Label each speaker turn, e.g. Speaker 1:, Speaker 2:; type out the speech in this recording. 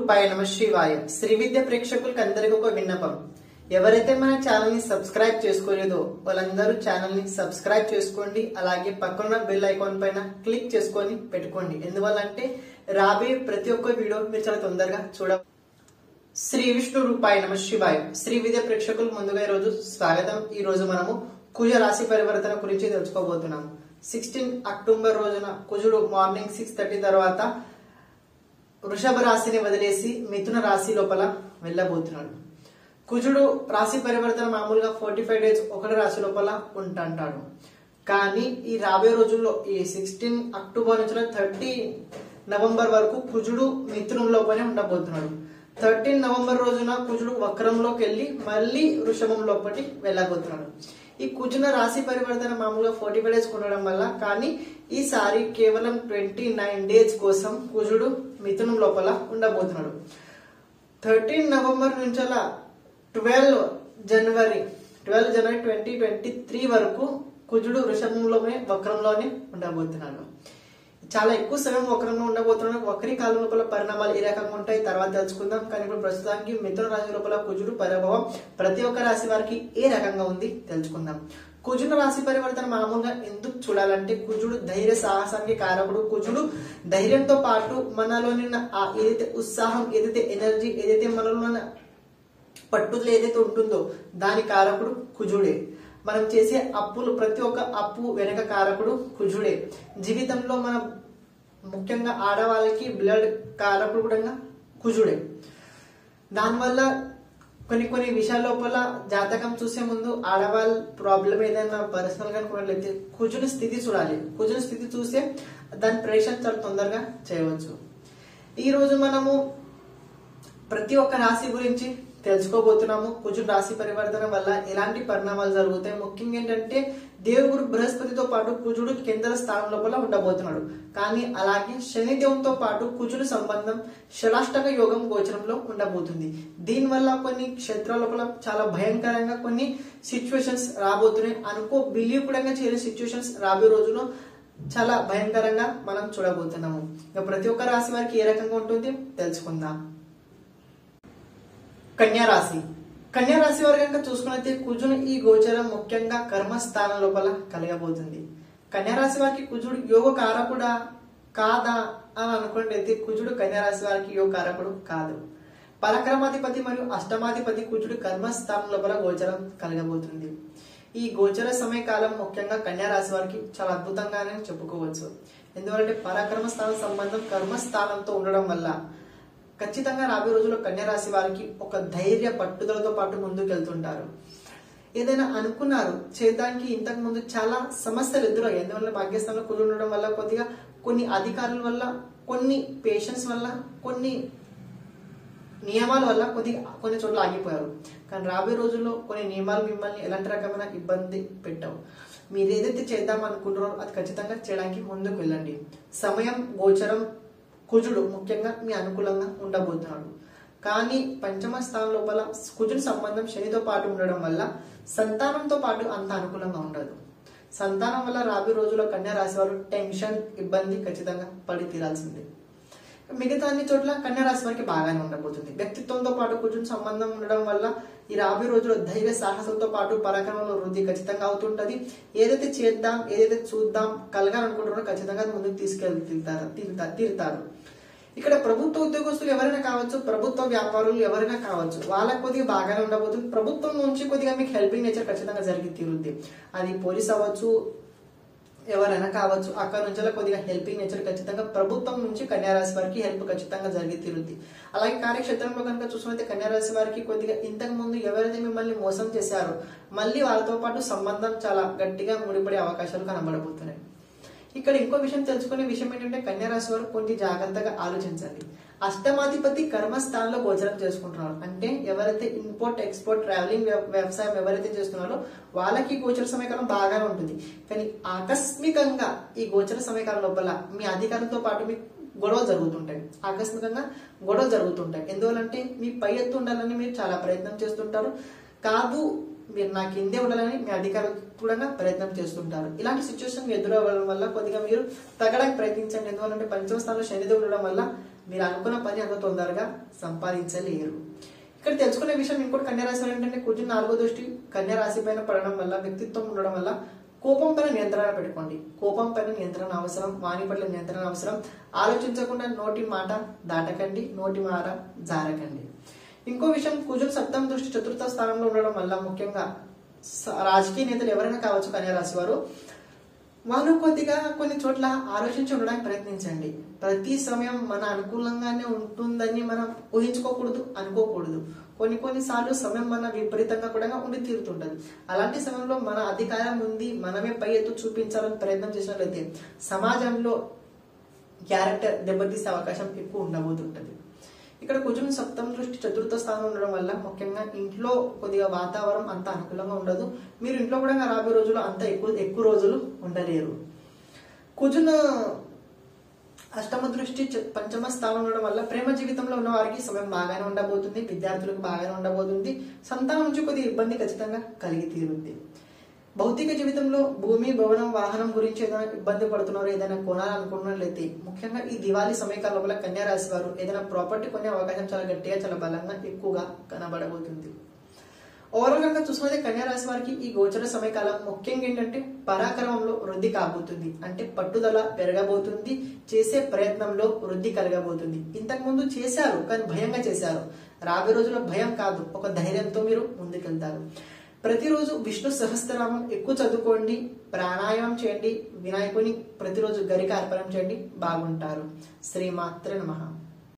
Speaker 1: రూపాయ నమ శివాయ. శ్రీ విద్య ప్రేక్షకులకు అందరికీ ఒక విన్నపం. ఎవరైతే మన ఛానల్ ని సబ్స్క్రైబ్ చేసుకోలేదో వాళ్ళందరూ ఛానల్ ని సబ్స్క్రైబ్ చేసుకోండి. అలాగే పక్కన బెల్ ఐకాన్ పైన క్లిక్ చేసుకొని పెట్టుకోండి. ఎందువల్లంటే రాబోయే ప్రతి ఒక్క వీడియో మీరు చాలా తొందరగా చూడ. శ్రీ విష్ణు రూపాయ నమ శివాయ. శ్రీ విద్య ప్రేక్షకులు ముందుగా ఈ రోజు స్వాగతం. ఈ రోజు మనము కుజ రాశి పరివర్తన గురించి తెలుసుకోబోతున్నాము. 16 అక్టోబర్ రోజున కుజుడు మార్నింగ్ 6:30 తర్వాత వృషభ రాశిని వదిలేసి మిథున రాశి లోపల వెళ్ళబోతున్నాడు. కుజుడు రాశి పరివర్తన మామూలుగా 45 డేస్ ఒకటి రాశి లోపల ఉంటుంటాడు. కానీ ఈ రాబోయే రోజుల్లో ఈ 16 అక్టోబర్ నుంచి 30 నవంబర్ వరకు కుజుడు మిథునం లోపలే ఉండబోతున్నాడు. 13 నవంబర్ రోజున కుజుడు వక్రంలోకి వెళ్లి మళ్ళీ వృషభం లోపలి వెళ్ళబోతున్నాడు. ఈ కుజున రాశి పరివర్తన మామూలుగా 45 డేస్ ఉండడం వల్ల, కానీ ఈసారి కేవలం 29 డేస్ కోసం కుజుడు మిథునం లోపల ఉండబోతున్నాడు. 13 నవంబర్ నుంచి 12 జనవరి 2023 వరకు కుజుడు వృషభంలోనే వక్రంలోనే ఉండబోతున్నాడు. చాలా ఎక్కువ సమయం వక్రంలో ఉండబోతున్నాడు. వక్రీ కాలం లోపల పరిణామాలు ఏ రకంగా ఉంటాయి తర్వాత తెలుసుకుందాం. కానీ ఇప్పుడు ప్రస్తుతానికి మిథున రాశి లోపల కుజుడు ప్రభావం ప్రతి ఒక్క రాశి వారికి ఏ రకంగా ఉంది తెలుసుకుందాం. కుజుడు రాశి పరివర్తన మామూలుగా ఎందుకు చూడాలంటే, కుజుడు ధైర్య సాహసానికి కారకుడు. కుజుడు ధైర్యంతో పాటు మనలోని ఏదైతే ఉత్సాహం, ఏదైతే ఎనర్జీ, ఏదైతే మనలో పట్టుదల ఏదైతే ఉంటుందో దాని కారకుడు కుజుడే. మనం చేసే అప్పులు, ప్రతి ఒక్క అప్పు వెనక కారకుడు కుజుడే. జీవితంలో మన ముఖ్యంగా ఆడవాళ్ళకి బ్లడ్ కారకుడు కూడా కుజుడే. దానివల్ల కొన్ని విషయాల లోపల జాతకం చూసే ముందు ఆడవాళ్ళ ప్రాబ్లం ఏదైనా పర్సనల్ గా అనుకున్నట్లయితే కుజుని స్థితి చూడాలి. కుజుని స్థితి చూస్తే దాని ప్రేషణ చాలా తొందరగా చేయవచ్చు. ఈ రోజు మనము ప్రతి ఒక్క రాశి గురించి తెలుసుకోబోతున్నాము. కుజుడు రాశి పరివర్తన వల్ల ఎలాంటి పరిణామాలు జరుగుతాయి. ముఖ్యంగా ఏంటంటే దేవుడు బృహస్పతితో పాటు కుజుడు కేంద్ర స్థానం లోపల ఉండబోతున్నాడు. కానీ అలాగే శనిదేవునితో పాటు కుజుడు సంబంధం షడాష్టక యోగం గోచరంలో ఉండబోతుంది. దీనివల్ల కొన్ని క్షేత్రాల లోపల చాలా భయంకరంగా కొన్ని సిచ్యువేషన్స్ రాబోతున్నాయి. బిలీవ్ కూడా చేయని సిచ్యువేషన్స్ రాబోయే రోజుల్లో చాలా భయంకరంగా మనం చూడబోతున్నాము. ఇక ప్రతి ఒక్క రాశి వారికి ఏ రకంగా ఉంటుంది తెలుసుకుందాం. కన్యారాశి. కన్యారాశి వారి కనుక చూసుకున్నట్లయితే కుజుడు ఈ గోచరం ముఖ్యంగా కర్మస్థానం లోపల కలగబోతుంది. కన్యారాశి వారికి కుజుడు యోగ కారకుడా కాదా అని అనుకున్నట్లయితే కుజుడు కన్యారాశి వారికి యోగ కారకుడు కాదు. పరాక్రమాధిపతి మరియు అష్టమాధిపతి కుజుడు కర్మస్థానం లోపల గోచరం కలగబోతుంది. ఈ గోచర సమయకాలం ముఖ్యంగా కన్యారాశి వారికి చాలా అద్భుతంగానే చెప్పుకోవచ్చు. ఎందుకంటే పరాక్రమ స్థానం సంబంధం కర్మస్థానంతో ఉండడం వల్ల ఖచ్చితంగా రాబోయే రోజుల్లో కన్యారాశి వారికి ఒక ధైర్య పట్టుదలతో పాటు ముందుకు వెళ్తుంటారు. ఏదైనా అనుకున్నారు చేయడానికి ఇంతకు ముందు చాలా సమస్యలు ఎదురయ్యాయి. ఎందువల్ల భాగ్యస్థానంలో కుజుడు ఉండడం వల్ల కొద్దిగా కొన్ని అధికారుల వల్ల, కొన్ని పేషెంట్స్ వల్ల, కొన్ని నియమాల వల్ల కొన్ని చోట్ల ఆగిపోయారు. కానీ రాబోయే రోజుల్లో కొన్ని నియమాలు మిమ్మల్ని ఎలాంటి రకమైన ఇబ్బంది పెట్టవు. మీరు ఏదైతే చేద్దాం అనుకుంటున్నారో అది ఖచ్చితంగా చేయడానికి ముందుకు వెళ్ళండి. సమయం గోచరం కుజుడు ముఖ్యంగా మీ అనుకూలంగా ఉండబోతున్నాడు. కానీ పంచమ స్థానం లోపల కుజుడు సంబంధం శనితో పాటు ఉండడం వల్ల సంతానంతో పాటు అంత అనుకూలంగా ఉండదు. సంతానం వల్ల రాబోయే రోజుల్లో కన్యా రాశి వారు టెన్షన్, ఇబ్బంది ఖచ్చితంగా పడి తీరాల్సిందే. మిగతా అన్ని చోట్ల కన్యా రాశి వారికి బాగానే ఉండబోతుంది. వ్యక్తిత్వంతో పాటు కుజుడు సంబంధం ఉండడం వల్ల ఈ రాబోయే రోజుల్లో ధైర్య సాహసంతో పాటు పరాక్రమంలో వృద్ధి ఖచ్చితంగా అవుతుంటది. ఏదైతే చేద్దాం, ఏదైతే చూద్దాం కలగాలనుకుంటున్నారో ఖచ్చితంగా ముందుకు తీరుతారు. ఇక్కడ ప్రభుత్వ ఉద్యోగస్తులు ఎవరైనా కావచ్చు, ప్రభుత్వ వ్యాపారులు ఎవరైనా కావచ్చు, వాళ్ళకి కొద్దిగా బాగానే ఉండబోతుంది. ప్రభుత్వం నుంచి కొద్దిగా మీకు హెల్పింగ్ నేచర్ ఖచ్చితంగా జరిగి తీరుద్ది. అది పోలీస్ అవ్వచ్చు, ఎవరైనా కావచ్చు. అక్కడ నుంచి కొద్దిగా హెల్పింగ్ నేచర్ ఖచ్చితంగా ప్రభుత్వం నుంచి కన్యారాశి వారికి హెల్ప్ ఖచ్చితంగా జరిగి తీరుద్ది. అలాగే కార్యక్షేత్రంలో కనుక చూసుకుంటే కన్యారాశి వారికి కొద్దిగా ఇంతకు ముందు ఎవరైతే మిమ్మల్ని మోసం చేశారో మళ్ళీ వాళ్ళతో పాటు సంబంధం చాలా గట్టిగా ముడిపడే అవకాశాలు కనబడబోతున్నాయి. ఇక్కడ ఇంకో విషయం తెలుసుకునే విషయం ఏంటంటే కన్యారాశి వారు కొంచెం జాగ్రత్తగా ఆలోచించండి. అష్టమాధిపతి కర్మస్థానంలో గోచరం చేసుకుంటున్నారు అంటే ఎవరైతే ఇంపోర్ట్, ఎక్స్పోర్ట్, ట్రావెలింగ్ వ్యవసాయం ఎవరైతే చేస్తున్నారో వాళ్ళకి గోచర సమయకాలం బాగానే ఉంటుంది. కానీ ఆకస్మికంగా ఈ గోచర సమయకాలం లోపల మీ అధికారులతో పాటు మీ గొడవలు జరుగుతుంటాయి. ఆకస్మికంగా గొడవలు జరుగుతుంటాయి. ఎందువల్లంటే మీ పై ఎత్తు ఉండాలని మీరు చాలా ప్రయత్నం చేస్తుంటారు. కాదు మీరు నా కిందే ఉండాలని మీ అధికారులు కూడా ప్రయత్నం చేస్తుంటారు. ఇలాంటి సిచ్యువేషన్ ఎదురవ్వడం వల్ల కొద్దిగా మీరు తగ్గడానికి ప్రయత్నించండి. ఎందుకంటే పంచమ స్థానంలో శనిదేవుడు ఉండడం వల్ల మీరు అనుకున్న పని అంత తొందరగా సంపాదించలేరు. ఇక్కడ తెలుసుకునే విషయం ఇంకోటి కన్యా రాశి ఏంటంటే కుజుని 4వ దృష్టి కన్యా రాశి పైన పడడం వల్ల వ్యక్తిత్వం ఉండడం వల్ల కోపం పైన నియంత్రణ పెట్టుకోండి. కోపం పైన నియంత్రణ అవసరం, వాణి పట్ల నియంత్రణ అవసరం. ఆలోచించకుండా నోటి మాట దాటకండి, నోటి మాట జారకండి. ఇంకో విషయం కుజుడు 7వ దృష్టి 4వ స్థానంలో ఉండడం వల్ల ముఖ్యంగా రాజకీయ నేతలు ఎవరైనా కావచ్చు కన్యా రాశి వారు, వాళ్ళు కొద్దిగా కొన్ని చోట్ల ఆలోచించి ఉండడానికి ప్రయత్నించండి. ప్రతి సమయం మన అనుకూలంగానే ఉంటుందని మనం ఊహించుకోకూడదు, అనుకోకూడదు. కొన్నిసార్లు సమయం మన విపరీతంగా కూడా ఉండి తీరుతుంటది. అలాంటి సమయంలో మన అధికారం ఉంది, మనమే పై ఎత్తు చూపించాలని ప్రయత్నం చేసినట్లయితే సమాజంలో క్యారెక్టర్ దెబ్బతీసే అవకాశం ఎక్కువ ఉండబోతుంటది. ఇక్కడ కుజుని 7వ దృష్టి 4వ స్థానంలో ఉండడం వల్ల ముఖ్యంగా ఇంట్లో కొద్దిగా వాతావరణం అంత అనుకూలంగా ఉండదు. మీరు ఇంట్లో కూడా రాబోయే రోజులు అంత ఎక్కువ రోజులు ఉండలేరు. కుజును 8వ దృష్టి 5వ స్థానంలో ఉండడం వల్ల ప్రేమ జీవితంలో ఉన్న వారికి సమయం బాగానే ఉండబోతుంది, విద్యార్థులకు బాగానే ఉండబోతుంది. సంతానం నుంచి కొద్దిగా ఇబ్బంది ఖచ్చితంగా కలిగి తీరుతుంది. భౌతిక జీవితంలో భూమి, భవనం, వాహనం గురించి ఏదైనా ఇబ్బంది పడుతున్నారు, ఏదైనా కొనాలనుకున్నట్లయితే ముఖ్యంగా ఈ దివాళీ సమయకాలంలో కన్యా రాశి వారు ఏదైనా ప్రాపర్టీ కొనే అవకాశం చాలా గట్టిగా, చాలా బలంగా, ఎక్కువగా కనబడబోతుంది. ఓవరాల్ గా చూసుకుంటే కన్యా రాశి వారికి ఈ గోచర సమయకాలం ముఖ్యంగా ఏంటంటే పరాక్రమంలో వృద్ధి కాబోతుంది. అంటే పట్టుదల పెరగబోతుంది, చేసే ప్రయత్నంలో వృద్ధి కలగబోతుంది. ఇంతకు ముందు చేశారు కానీ భయంగా చేశారు. రాబోయే రోజుల్లో భయం కాదు, ఒక ధైర్యంతో మీరు ముందుకెళ్తారు. ప్రతిరోజు విష్ణు సహస్రనామం ఎక్కువ చదువుకోండి, ప్రాణాయామం చేయండి, వినాయకుని ప్రతిరోజు గరిక అర్పణం చేయండి, బాగుంటారు. శ్రీమాత్రే నమః.